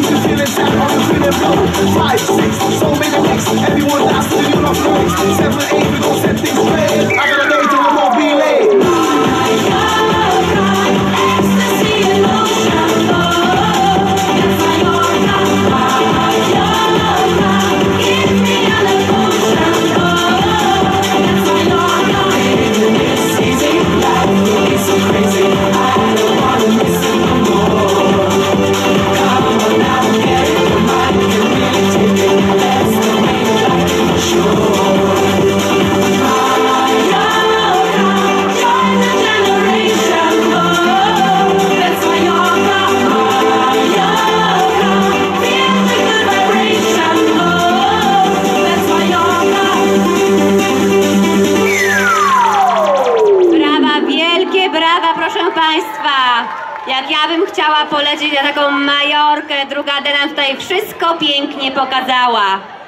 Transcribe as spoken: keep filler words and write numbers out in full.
used to feel attacked on the feeling flow. Five, six, so many licks. Everyone that's to the new off lyrics. Seven, eight, we gon' set things straight. I got a day to it won't be late. Ecstasy and ocean love. That's why you're not my love. Give me an emotion love. That's why you're not in this easy life. It's so crazy. I don't wanna miss it no more. Come on now, get it. Your mind can really take it. That's the way you like it for sure. My love, join the generation love. That's why you're not my love. Feel the good vibration love. That's why you're not. Brawa, wielkie brawa, proszę Państwa. Jak ja bym chciała polecieć na taką Majorkę, druga D nam tutaj wszystko pięknie pokazała.